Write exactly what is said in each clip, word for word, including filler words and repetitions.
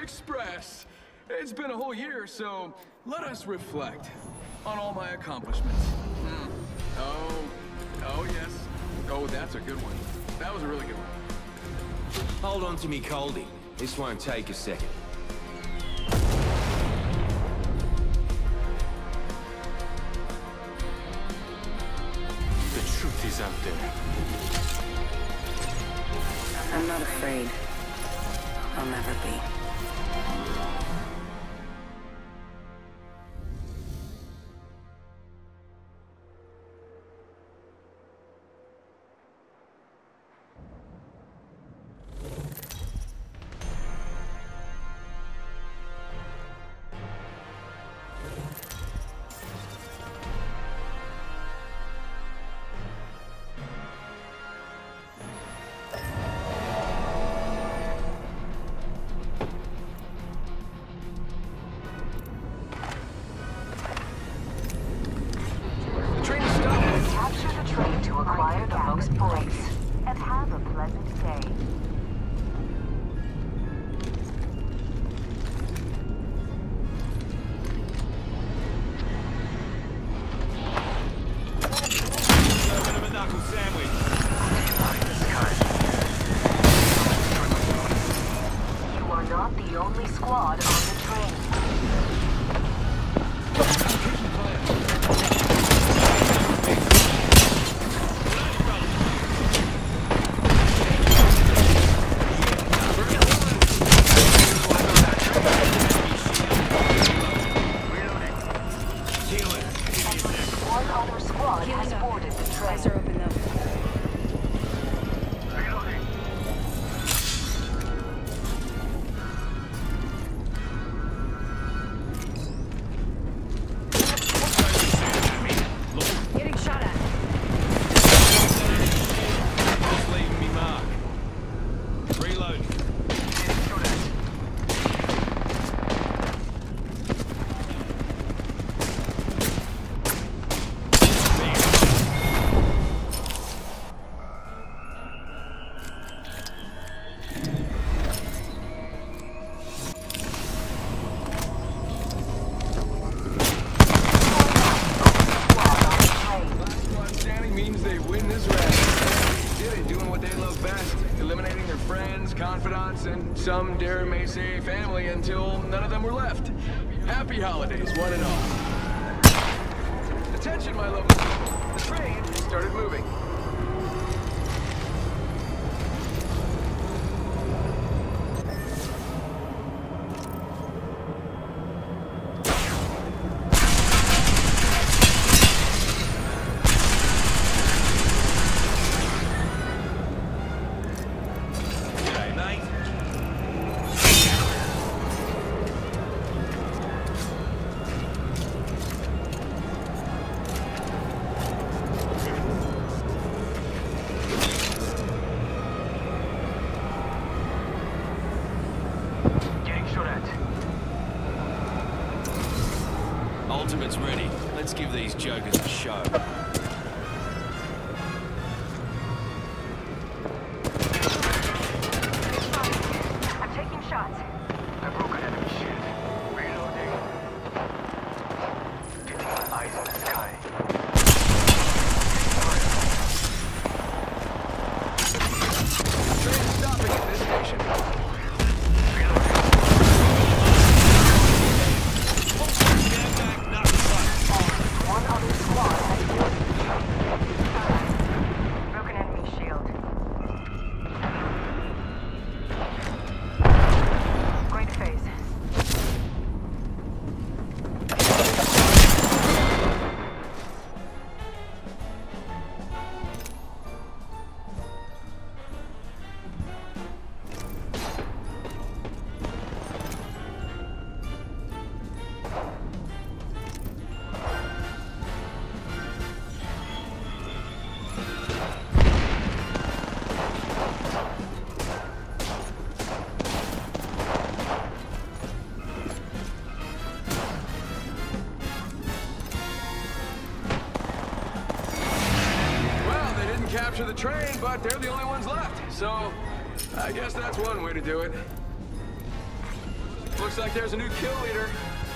Express. It's been a whole year, so let us reflect on all my accomplishments. Hmm. Oh, oh yes. Oh, that's a good one. That was a really good one. Hold on to me, Coldy. This won't take a second. The truth is out there. I'm not afraid. I'll never be. Some dare may say family until none of them were left. Happy holidays, one and all. Attention, my lovely people. The train started moving. Ultimate's ready. Let's give these jokers a show. I'm taking shots. I broke an enemy shield. Reloading. Getting my eyes on the sky. Train stopping at this station. Capture the train, but they're the only ones left. So, I guess that's one way to do it. Looks like there's a new kill leader.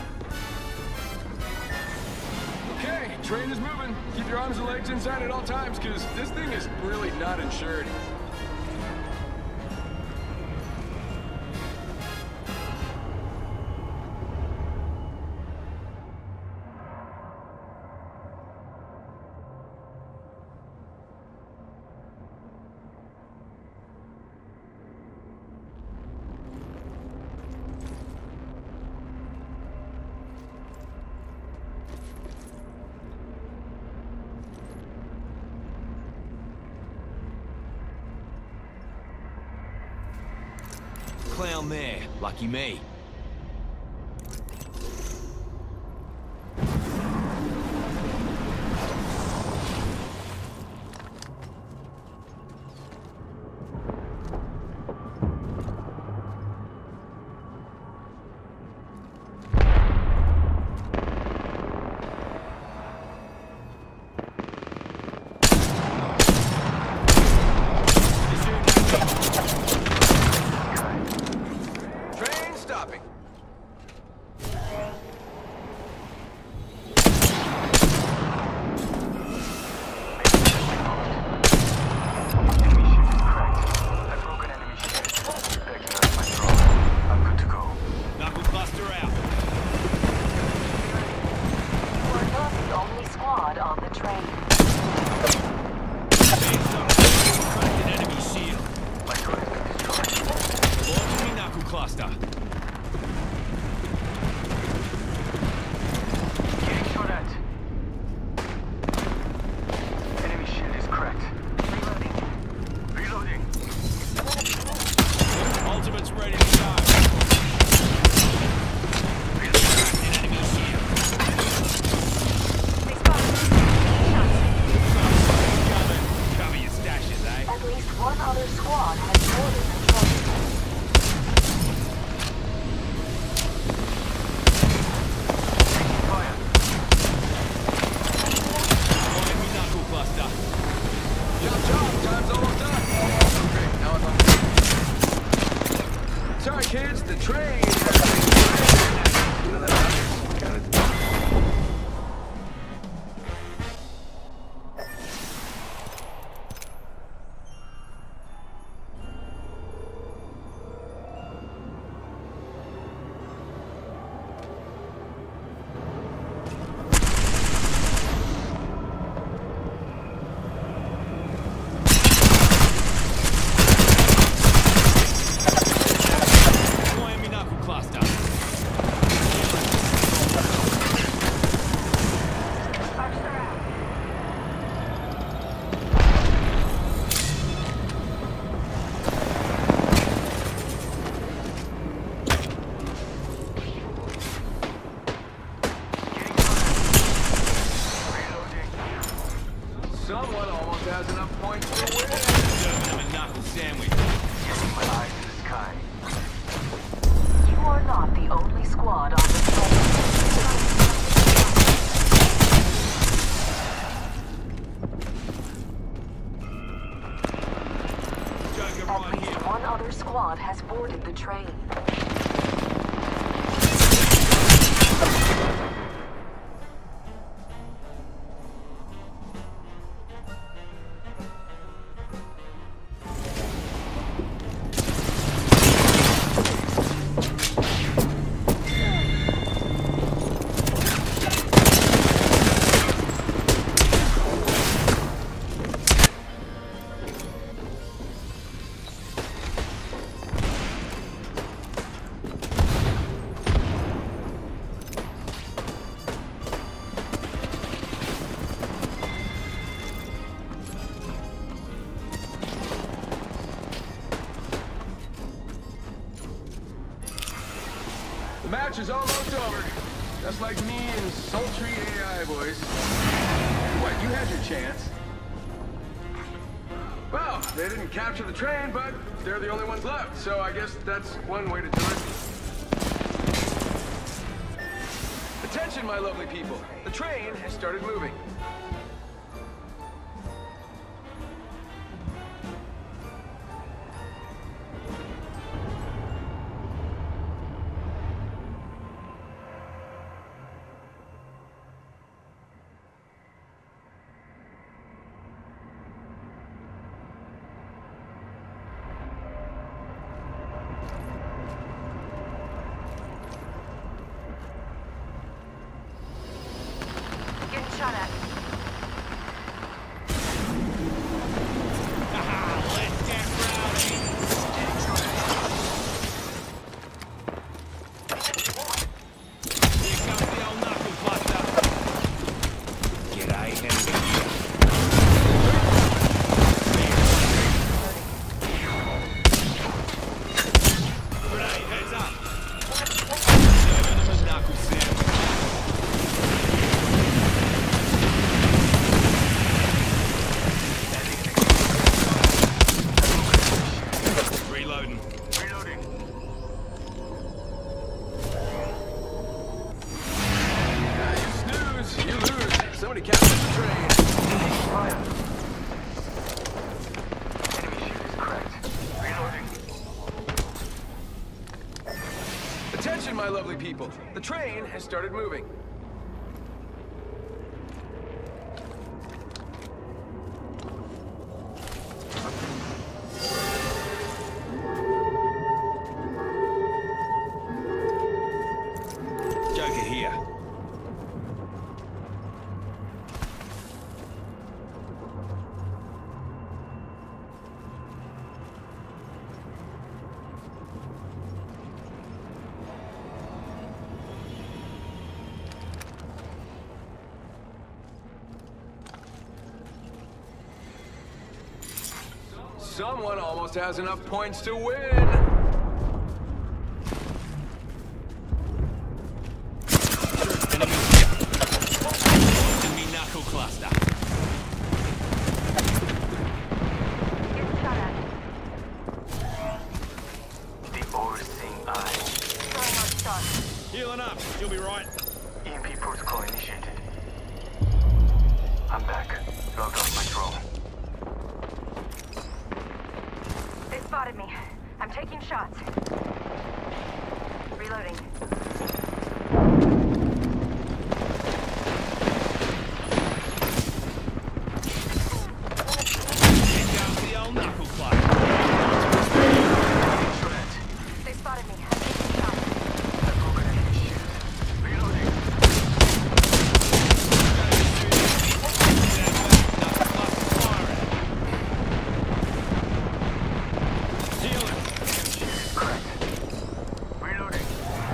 Okay, train is moving. Keep your arms and legs inside at all times, because this thing is really not insured. Clown there. Lucky me. Someone almost has enough points to win. Serving them a knuckle sandwich. Getting my eyes in the sky. You are not the only squad on this train. At least one other squad has boarded the train. The match is almost over. Just like me and sultry A I, boys. What, you had your chance. Well, they didn't capture the train, but they're the only ones left, so I guess that's one way to do it. Attention, my lovely people. The train has started moving. my lovely people. The train has started moving. Joker here. Someone almost has enough points to win. Enemy knuckle cluster. Getting shot at. The overseeing eye. Throwing out shot. Healing up. You'll be right. E M P protocol initiated. I'm back. Logged off my drone. They spotted me. I'm taking shots. Reloading. Here comes the old knuckle cluster. Threat. They spotted me. I'm taking shots. I've broken enemy shield. Reloading. Cracked. Reloading.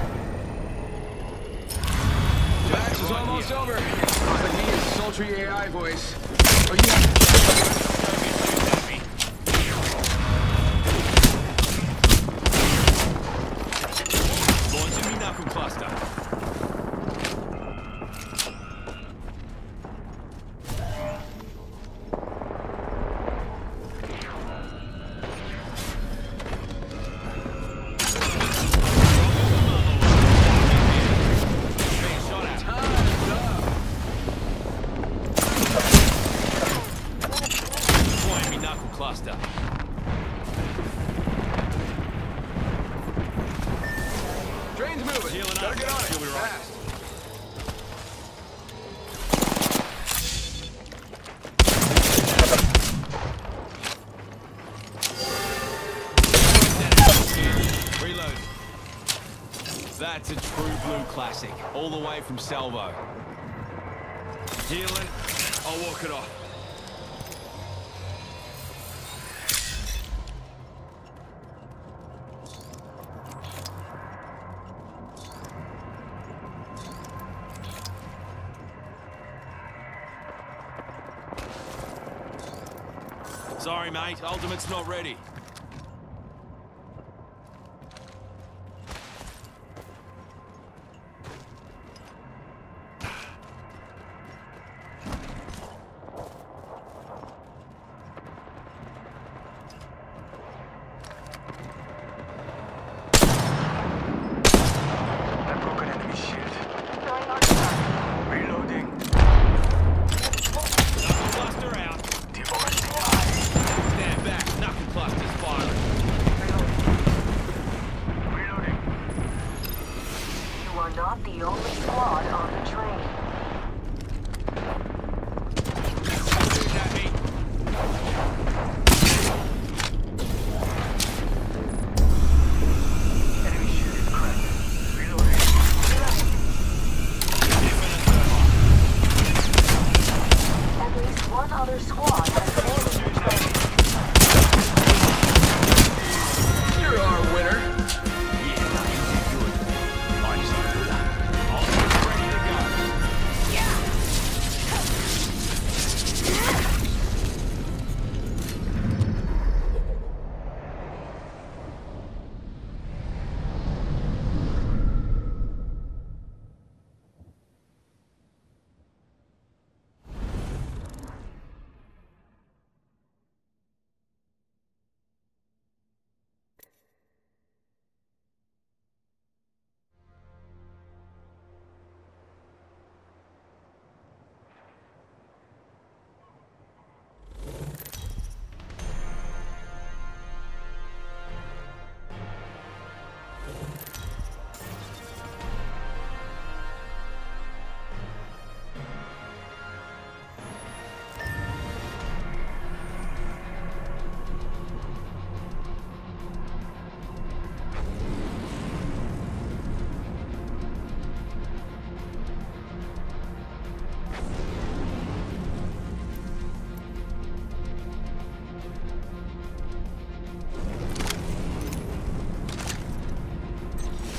Jax is almost over. But he is sultry A I voice. Oh, yeah. Launching me knuckle cluster. Being shot at. Time's up. Deploying me knuckle cluster. Train's moving. Healing Gotta up. get on it. You'll be right. Fast. Reload. That's a true blue classic, all the way from Salvo. Healing. I'll walk it off. Sorry, mate. Ultimate's not ready. I've broken enemy shield. Throwing out shot. Reloading. Knuckle cluster out. The overseeing eye. Stand back. Knuckle cluster's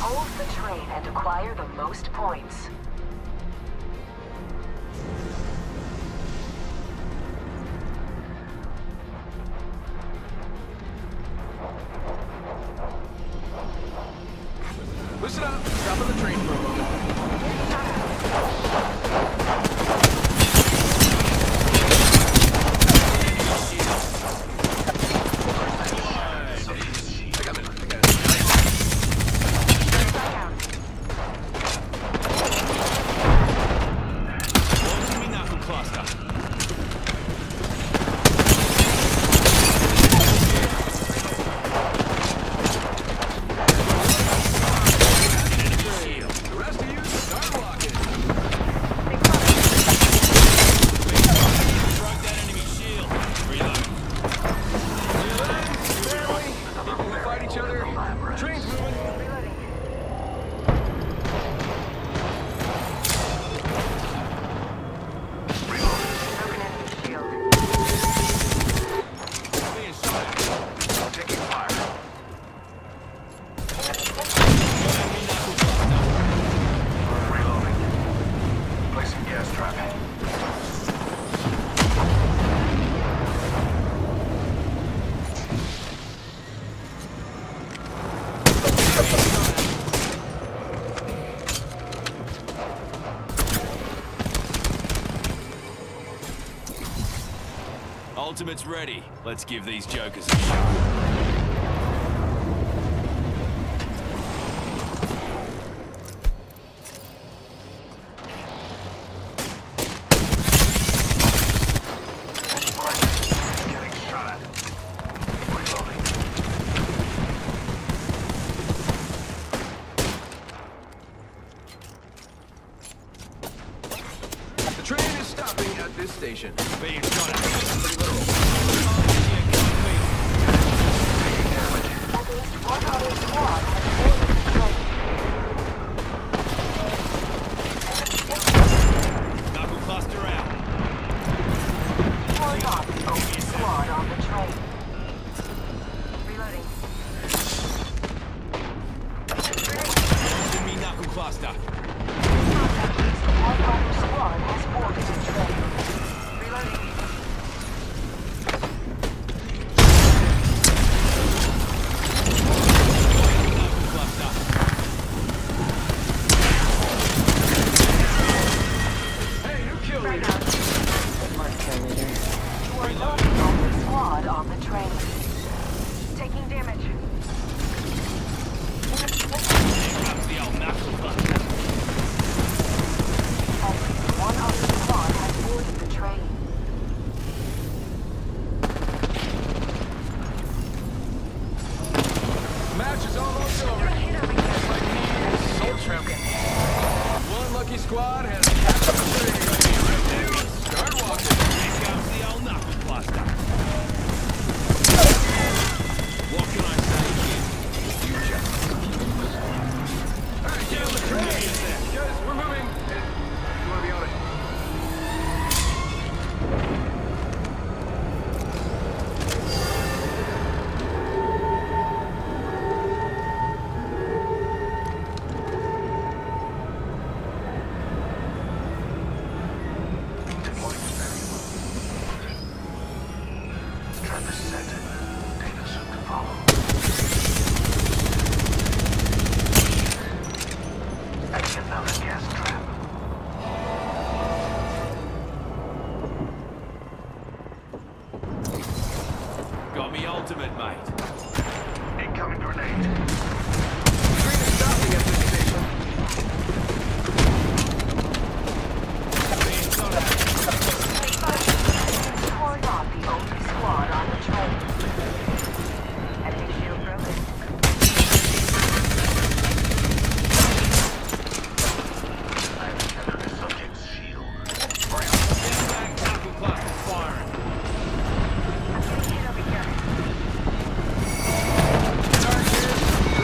Hold the train and acquire the most points. Listen up. Stop on the train for a moment. Ultimate's ready. Let's give these jokers a shot. The train is stopping at this station. Being shot at. Pretty literal. At least one other squad has boarded the train. Knuckle cluster out. You are not the only squad on the train. Reloading. Enemy knuckle cluster. At least one other squad has boarded the train. Reloading. Knuckle cluster. Hey, new kill Right leader. now. Mark kill leader. You are not the only squad on the train. Taking damage. Here comes the old knuckle cluster. At least one other squad has boarded the train. Match is almost over. Like me and Soul Tramping. One lucky squad has captured the train. Start walking. Here comes the old knuckle cluster. What can I say, kid? You just. Alright, get on the train. Guys, we're moving. Hey, you wanna be on it? Got me ultimate, mate. Incoming grenade. Train is stopping at this station. Being shot at. You are not the only squad on the train. Enemy shield broken. Subject's shield. Get back, knuckle cluster firing. I'm getting hit over here. Start here.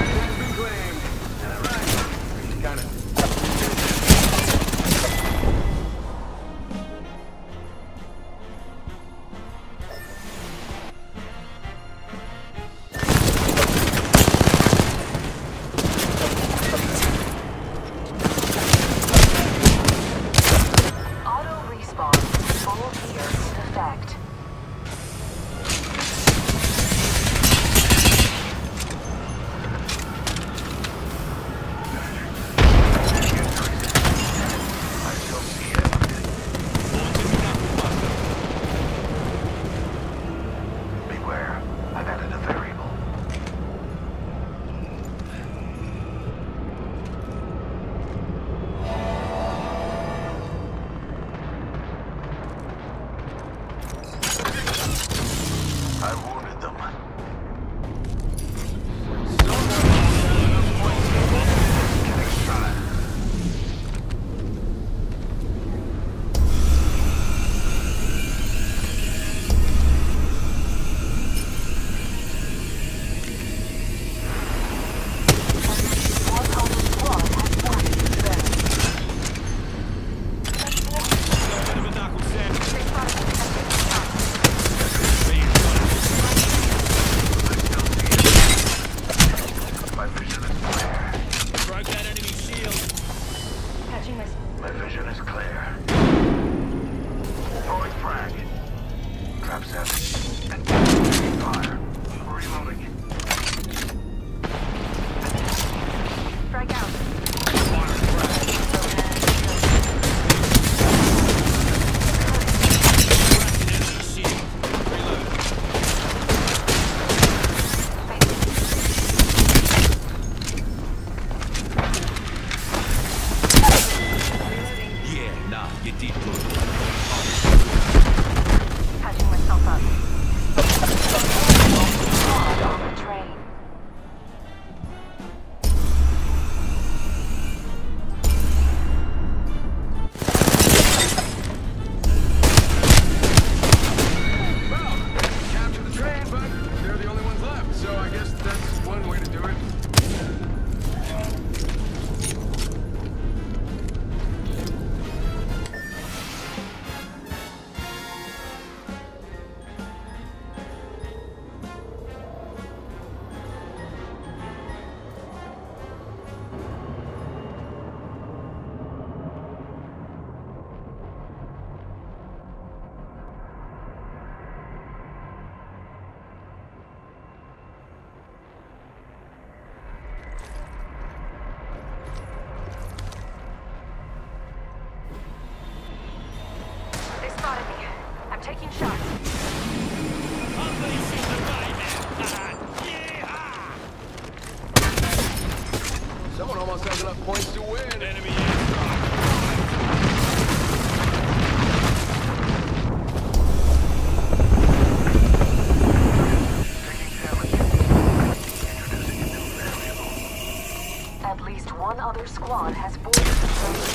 one other squad has boarded the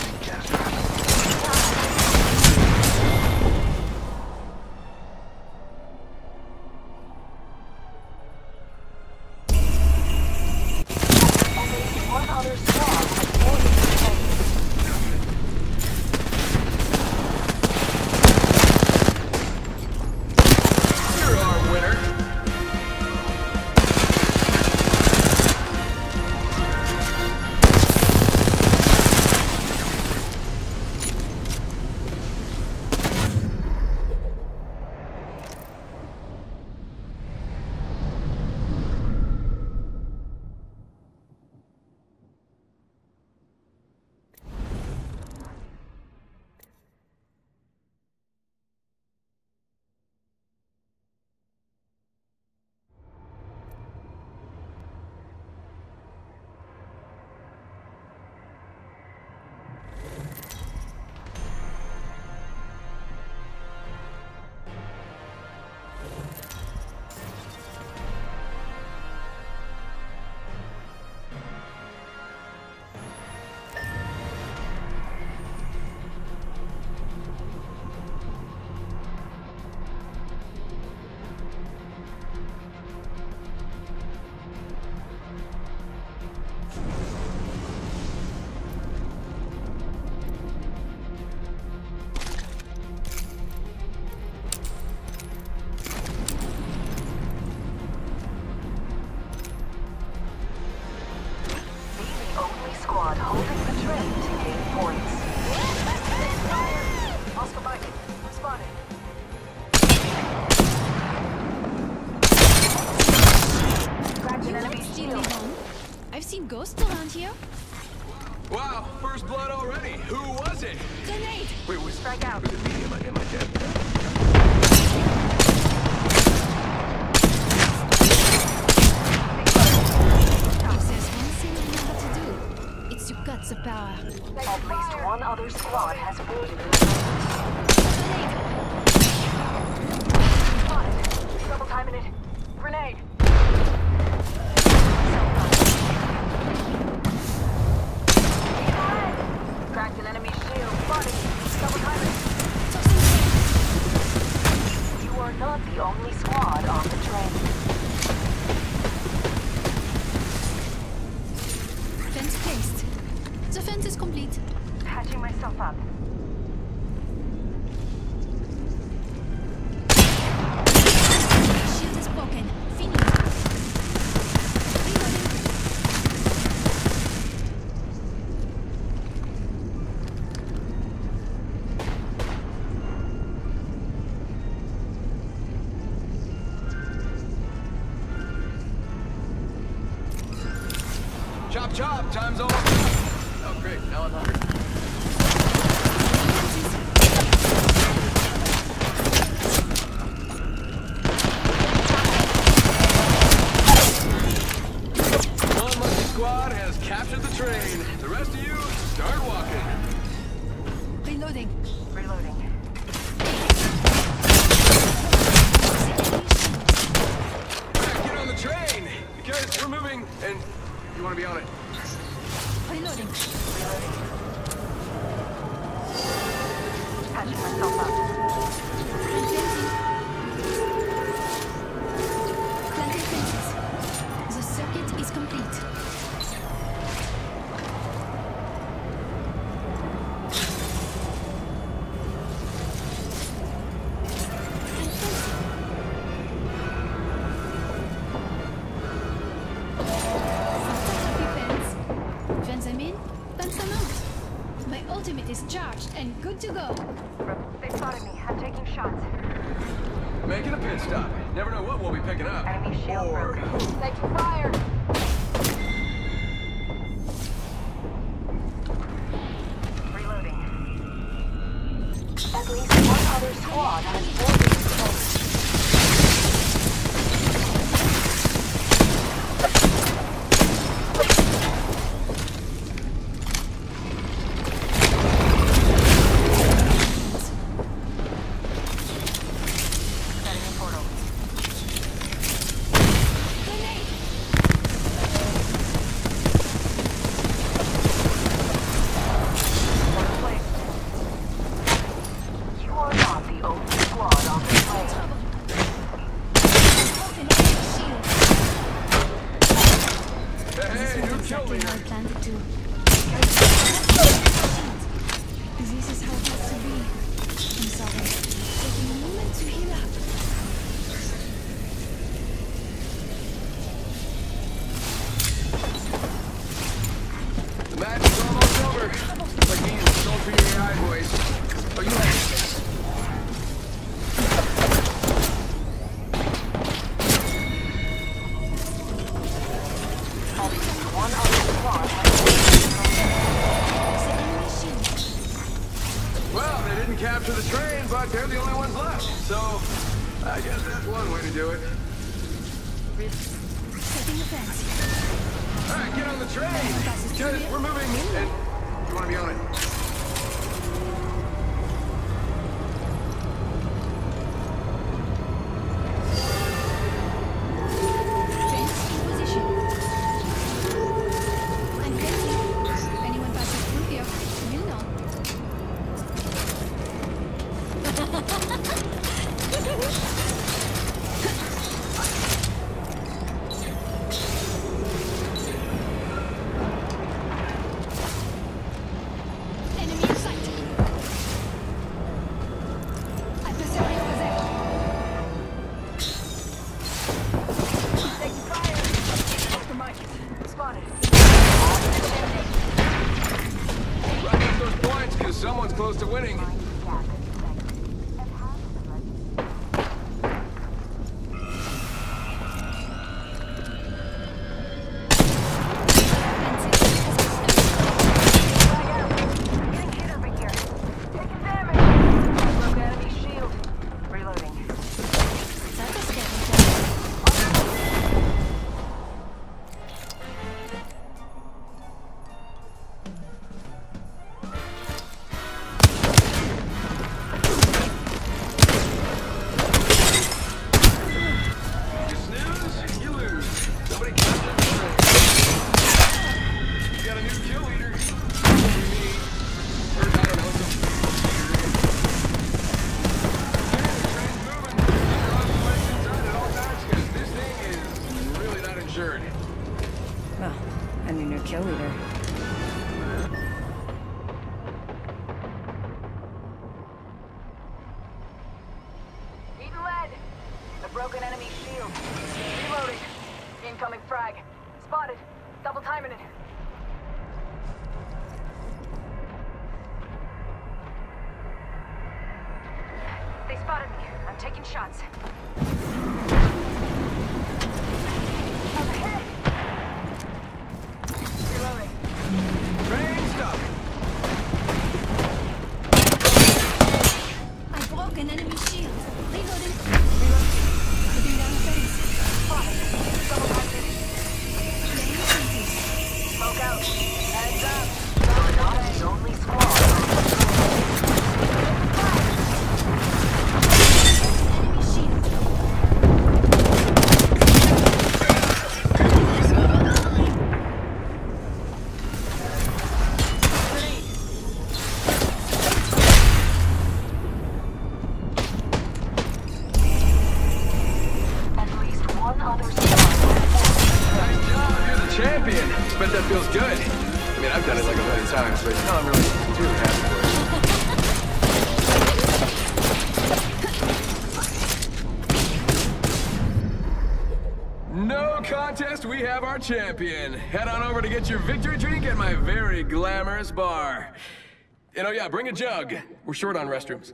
One other squad has boarded the train. You're our winner. Squad holding the train to gain points. Fire! Oscar Mike, spotted. Cracked an enemy shield. I've seen ghosts around here. Wow, first blood already. Who was it? Grenade! Wait, was Strike out. was it me? Am I, am I dead? If there's one thing I know how to do, it's to cut the power. At least one other squad has boarded the Spotted. Double timing it. Grenade. Cracked an enemy shield. Spotted. Double timing it. You are not the only squad on the train. Fence placed. The fence is complete. Patching myself up. Shield is broken. Finish. Reloading. Chop chop, time's over. Oh great, now I'm hungry. One lucky squad has captured the train. The rest of you, start walking. Reloading. Reloading. Back, get on the train, because we're moving, and you want to be on it. Reloading. Patching myself up. Planting fences. The circuit is complete. Fence them in, fence them out. My ultimate is charged and good to go. They spotted me. I'm taking shots. Making a pit stop. Never know what we'll be picking up. Enemy shield Or broken. Taking fire. Reloading. At least one other squad has boarded the train. Setting a portal. Grenade! kill exactly leader. how I planned it to. This is how it has to be. I'm sorry. Taking a moment to heal up. The match is almost over. Like being sold for your A I voice. Oh, you have this. One other squad has Well, they didn't capture the train, but they're the only ones left. So, I guess that's one way to do it. Setting a fence. All right, get on the train. Guys, we're moving. And you want to be on it? Fence in position. I'm fencing. If anyone passes through here, you'll know. Enemy in sight. Adversary over there. taking fire. Oscar Mike, spotted. Rack up those points, because someone's close to winning. Getting hit over here. Taking damage. Broke enemy shield. Reloading. That's a scary job. You snooze, you lose. Nobody captured the train. You got a new kill leader. Probably me. Or, I don't know, some leader. Okay, the train's moving. Keep your eyes placed inside at all times, because this thing is really not insured. Well, I'm your new kill leader. Eating lead. A broken enemy shield. Reloading. Incoming frag. Spotted. Double timing it. They spotted me. I'm taking shots. Overhead. Reloading. Train stop. I broke an enemy shield. Reloading. Putting down a fence. Spotted. Double timing. Laying fences. Smoke out. Heads up. Not his only squad. Enemy shield. At least one other squad. Nice job, you're the champion. Bet that feels good. I mean, I've done it like a million times, but now I'm really too happy for it. No contest, we have our champion. Head on over to get your victory drink at my very glamorous bar. And oh yeah, bring a jug. We're short on restrooms.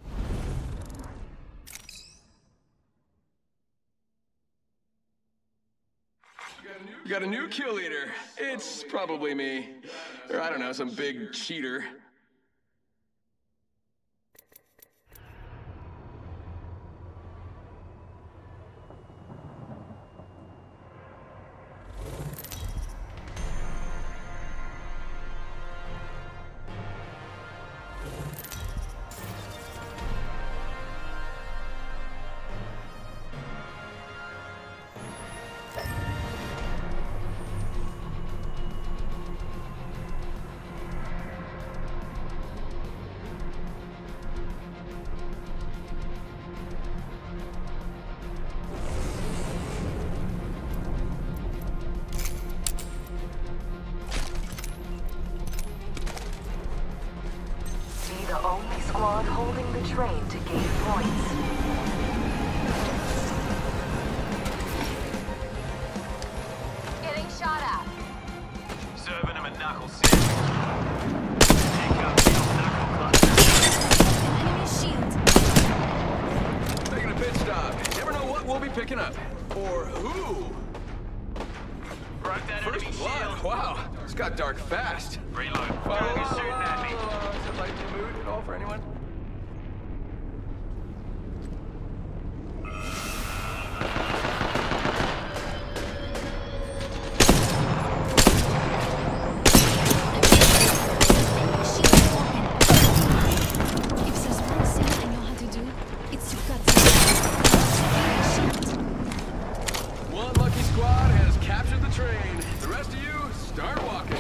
You got a new kill leader. It's probably me. Or I don't know, some big cheater. train to gain points. Getting shot at. Serving him a knuckle set. Pick up your knuckle cluster. Enemy shield. Taking a pit stop. Never know what we'll be picking up. Or who. Broke that enemy First blood. shield. Wow. This got dark fast. Reload. Whoa, Target whoa, shooting at me. whoa, whoa. Is it like the mood at all for anyone? Enemy shield broken. If there's one thing I know how to do, it's to cut them. Enemy shield. One lucky squad has captured the train. The rest of you, start walking.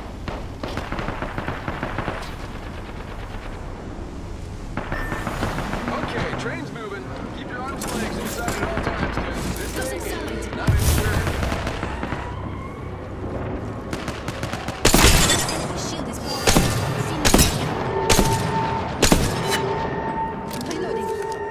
Okay, train's moving. Keep your arms and legs inside at all times, because this Doesn't thing sound is right. not insured. Enemy shield is broken. Reloading.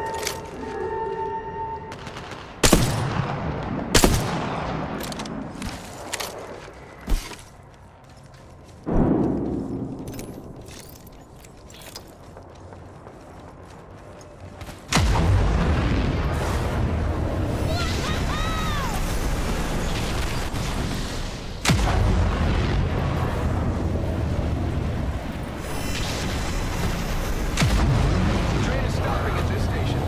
The train is stopping at this station.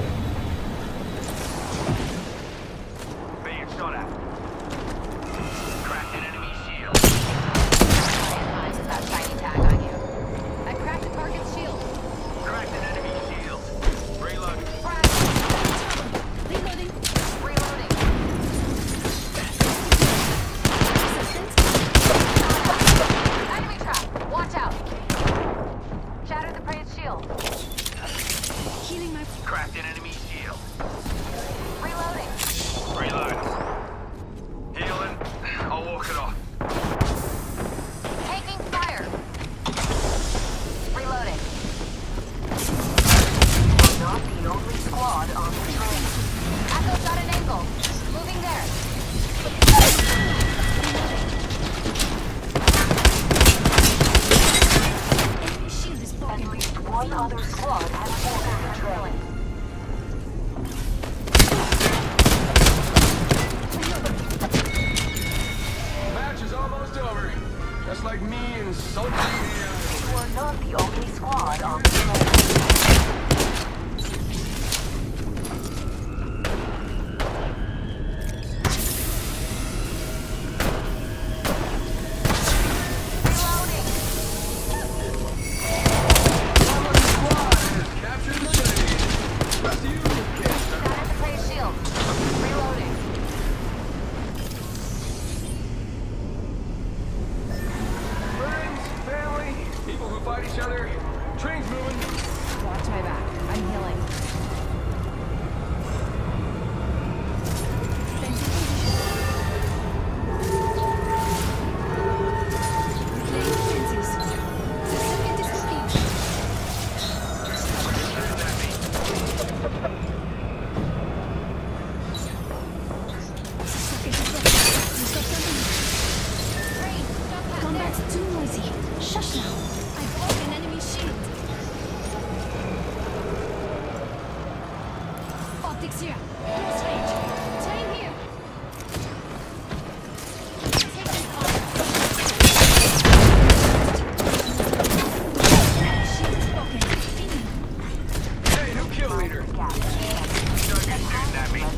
Being shot at. Cracked an enemy shield. Eyes with that shiny tag on you. I cracked the target's shield. Cracked an enemy shield. Reload. Frag. Reloading. Reloading. Assistance. Enemy trap. Watch out. Shattered the prey's shield. Healing my. Cracked an enemy shield. Reloading. Reload. Healing. I'll walk it off. Taking fire. Reloading. We're not the only squad on the train. Echo's got an angle. Moving there. Enemy shield is At broken. least one other squad has boarded the train. Match is almost over. Just like me and Sultan. We're not the only squad on the train. Reloading. Squad has captured the train. Rest of you, get started. Shattered the prey's shield. Reloading. Friends, family, people who fight each other. Train's moving. Watch my back. I'm healing. Fencing position. Replaying fences. The circuit is complete. Circuit is broken. You stop jumping. Train. Stop that Combat's too noisy. Shush now. I broke an enemy shield. Optics here. Close range. Train here. Taking fire. Shield is broken. Feeling. Hey, new kill leader. Target shooting at me.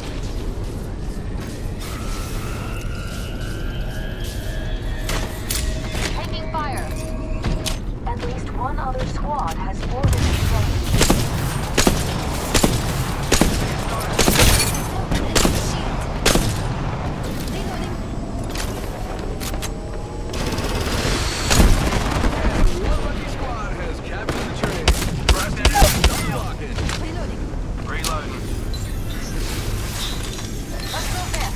Taking fire. At least one other squad has boarded the train. Enemy shield. Reloading. One lucky squad has captured the train. Rest of you, start walking. Reloading. Reloading. Let's go fifth.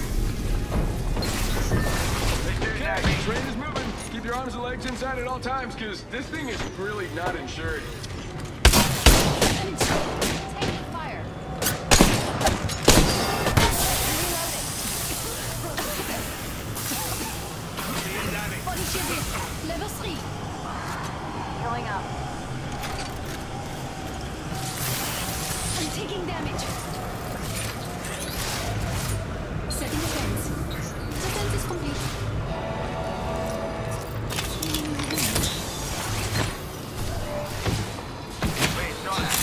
They're shooting at Okay, me. train is moving. Keep your arms and legs inside at all times, because this thing is really not insured. Taking fire. Reloading. Body shielded. Level three. Healing up. I'm taking damage. Setting a fence. The fence is complete. Wait, not that.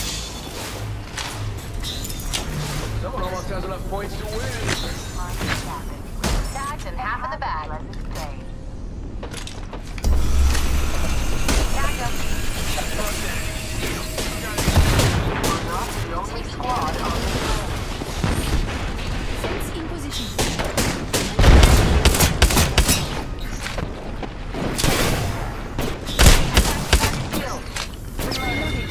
Someone almost has enough points to win. Tagged and half in the bag. Tagged him. The only squad on the Fence in position. field. Reloading.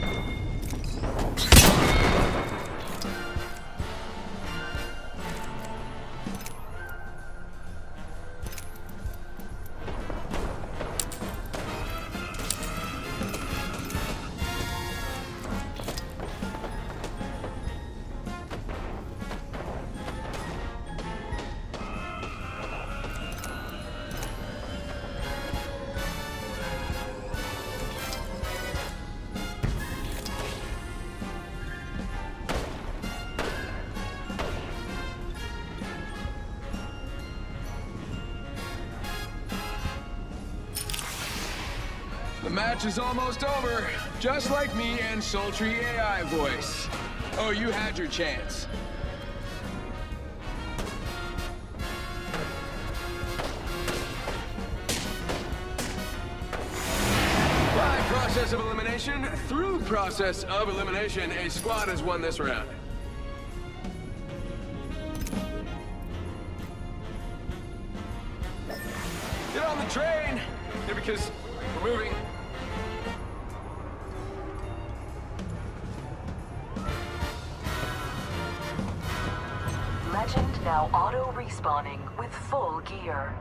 The match is almost over. Just like me and sultry A I voice. Oh, you had your chance. By process of elimination, through process of elimination, a squad has won this round. Get on the train! Yeah, because we're moving. Legend now auto-respawning with full gear.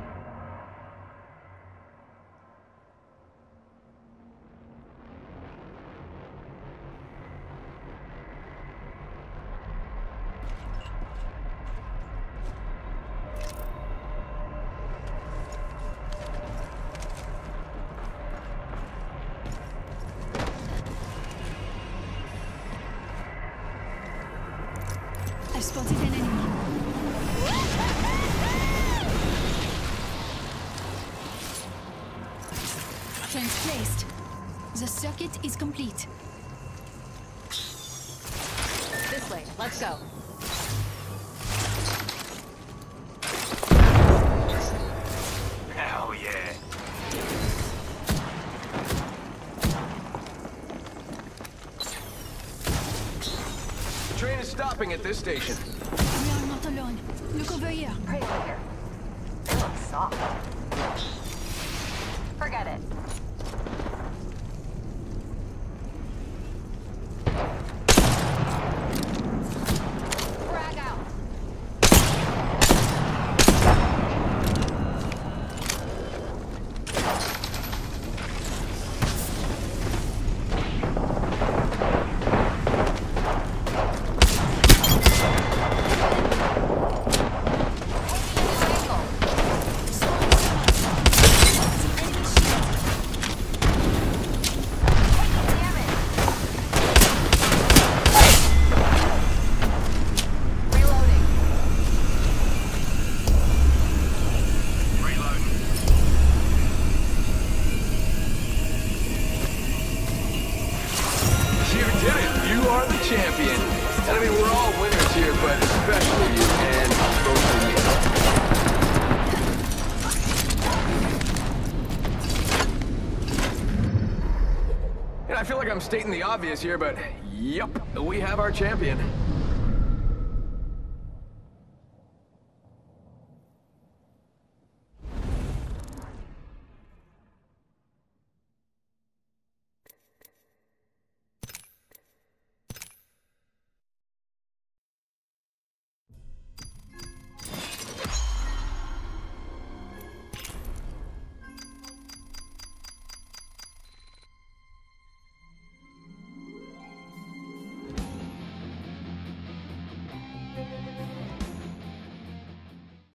I've spotted an enemy. Fence placed. The circuit is complete. This way, let's go. Hell yeah. The train is stopping at this station. We are not alone. Look over here. Right over here. They look soft. Forget it. Frag out. Champion. And I mean, we're all winners here, but especially you and mostly me. And I feel like I'm stating the obvious here, but yup, we have our champion.